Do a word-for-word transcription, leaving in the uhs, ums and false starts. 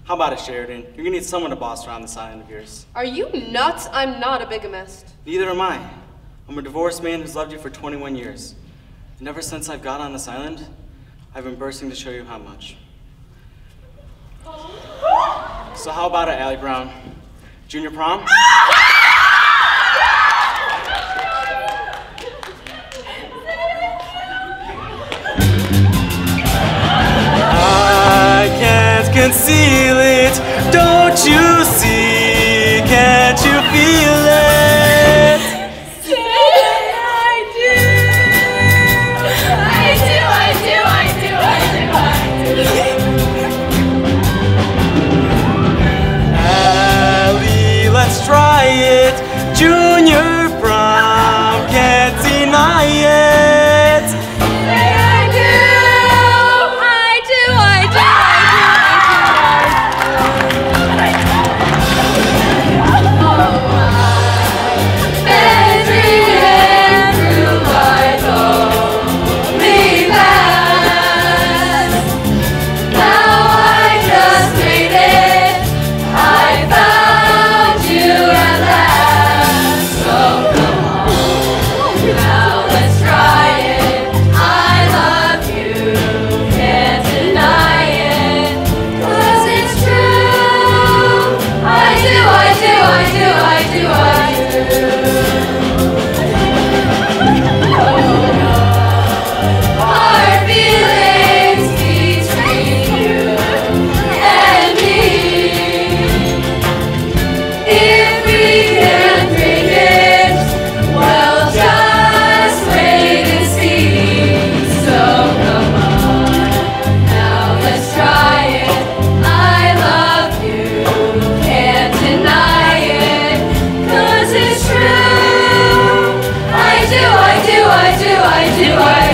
How about it, Sheridan? You're gonna need someone to boss around this island of yours. Are you nuts? I'm not a bigamist. Neither am I. I'm a divorced man who's loved you for twenty-one years. And ever since I've got on this island, I've been bursting to show you how much. So how about it, Allie Brown? Junior prom? I can't conceal it, don't you see? Can't you feel it? Say I do. I do, I do, I do, I do, I do. Allie, let's try it. Junior prom, can't deny it. Say I do. I do, I do, I do, I do. Oh, I've been dreaming through my lonely past. Now I just made it. I found you at last. So come on, now let's try it. I love you, can't deny it. 'Cause it's true. I do, I do, I do, I do, I do. Our feelings between you and me. If we can't bring it, well, just wait and see. So come on, now let's try it. I love you, can't deny it. 'Cause it's true. I do, I do, I do, I do, I